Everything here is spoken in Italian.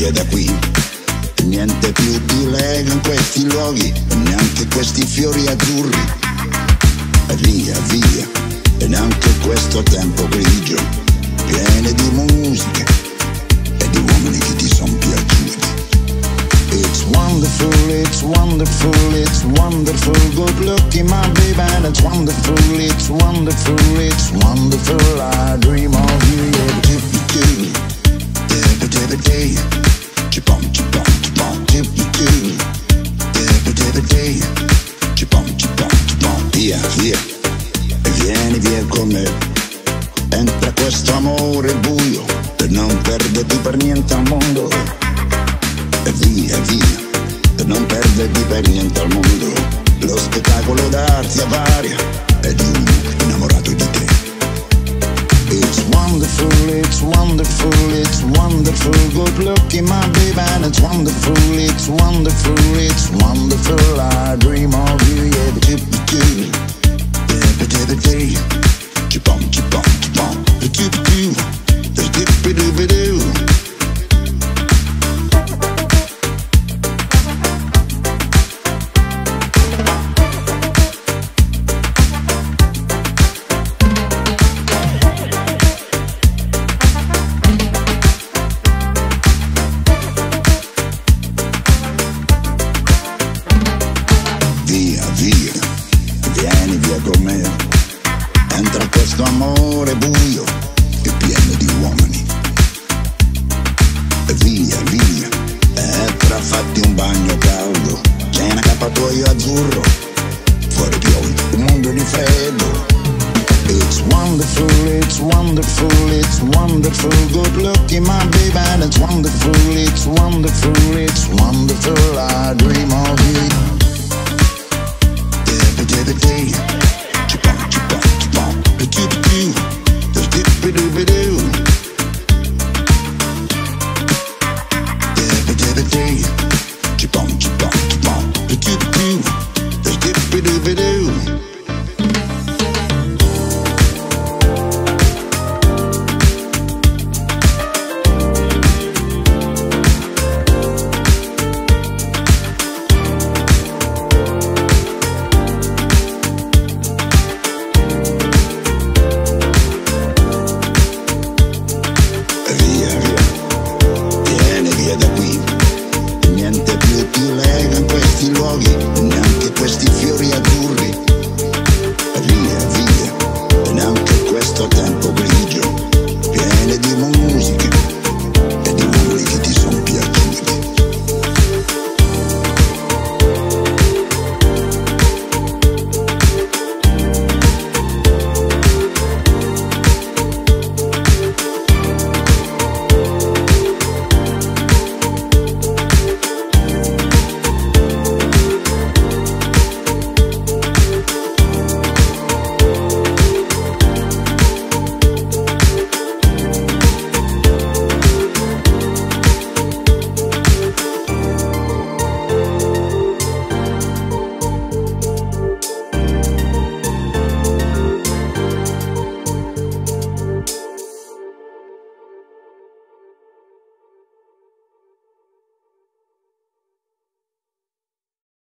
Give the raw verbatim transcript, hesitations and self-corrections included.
via da qui. E niente più ti lega in questi luoghi, e neanche questi fiori azzurri. E via, via, e neanche questo tempo grigio, pieno di musica e di uomini che ti son piaciuti. It's wonderful, it's wonderful, it's wonderful. Good looking, my baby, and it's wonderful, it's wonderful, it's wonderful. I dream of you, yeah, tippy-doo, dibba-dibba-dee, chip-on, chip-on, chip-on, tippy-doo, dibba-dibba-dee, chip-on, chip-on, chip-on. Via, via, e vieni via con me. Entra questo amore buio, per non perderti per niente al mondo. E via, via, per non perderti per niente al mondo. Lo spettacolo d'arte varia è di uno innamorato di te. It's wonderful, it's wonderful, it's wonderful. Good looking, my baby, and it's wonderful, it's wonderful, it's wonderful. I dream of you, yeah, but chip-a-doo, dibba-dibba-dee, chip-on, chip-on, chip-on, chip-a-doo, dibba-dibba-doo. Amore buio e pieno di uomini. E via, via, entra, fatti un bagno caldo. C'è un accappatoio azzurro, fuori piove un mondo di freddo. It's wonderful, it's wonderful, it's wonderful. Good looking, my baby, and it's wonderful, it's wonderful, it's wonderful. I dream of you. Dibba-dibba-dee,